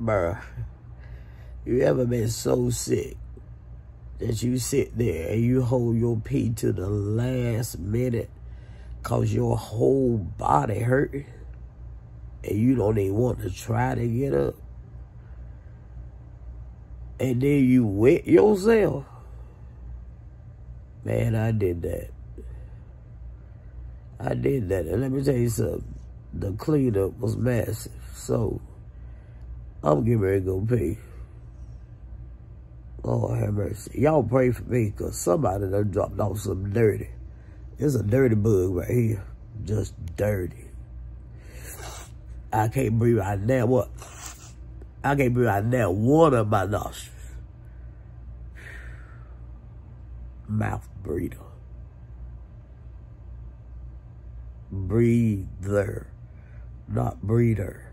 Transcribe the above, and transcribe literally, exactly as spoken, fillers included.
Bruh, you ever been so sick that you sit there and you hold your pee to the last minute cause your whole body hurt and you don't even want to try to get up? And then you wet yourself? Man, I did that. I did that. And let me tell you something. The cleanup was massive. So, I'm getting ready to go pee. Lord have mercy. Y'all pray for me, because somebody done dropped off some dirty. There's a dirty bug right here. Just dirty. I can't breathe out now. What? I can't breathe out now. One of my nostrils. Mouth breather. Breather. Not breeder.